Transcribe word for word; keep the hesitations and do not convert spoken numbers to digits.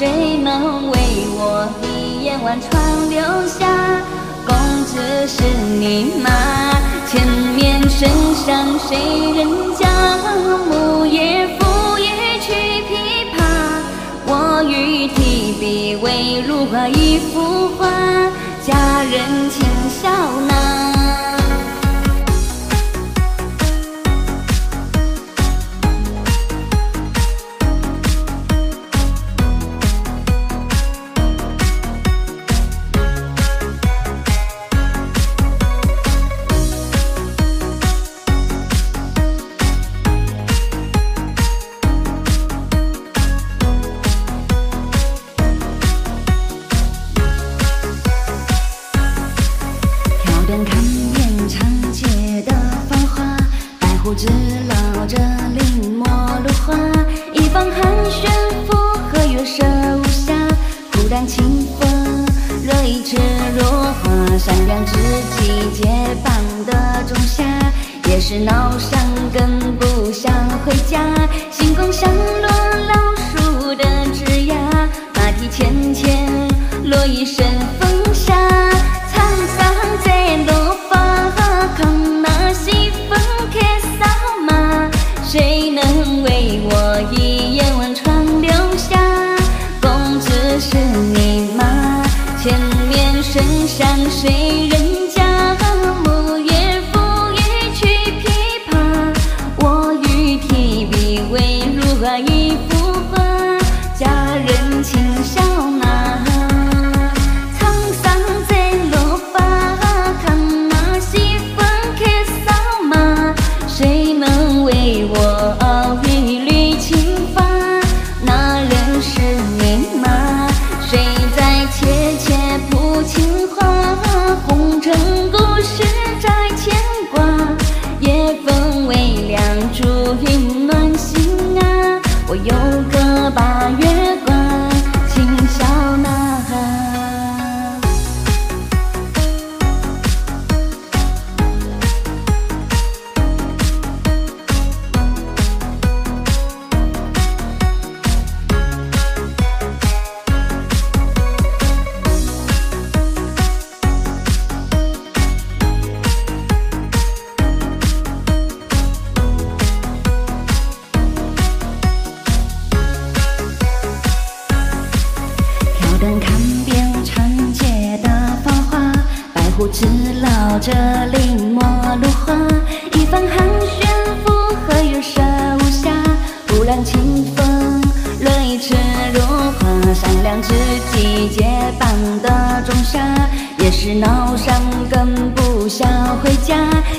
谁能为我一眼万川流下？公子是你吗？前面圣上谁人家？木叶拂叶去琵琶，我与提笔为如画一幅画，佳人请笑纳。远看遍长街的繁华，白胡子烙着临摹芦花。一方寒暄附和月色无暇，忽然清风惹一池落花。善良知己结伴的仲夏，也是恼伤更不想回家。星光响落老树的枝桠，马蹄浅浅落一身风沙。谁能为我一眼万川流下？公子是你吗？前面圣上谁人家？木叶拂叶去琵琶，我与提笔为如画一幅画，佳人请笑纳。沧桑在落发，看那西风客扫马，谁能为我一缕青发？那人是你吗？谁在切切谱情话？红尘故事在牵挂，夜风微凉，烛影暖心啊。我有个八月关，请笑纳。等看遍长街的繁华，白胡子烙着临摹芦花。一番寒暄附和月色无暇，忽然清风惹一池落花。善良知己结伴的仲夏，也是恼伤更不想回家。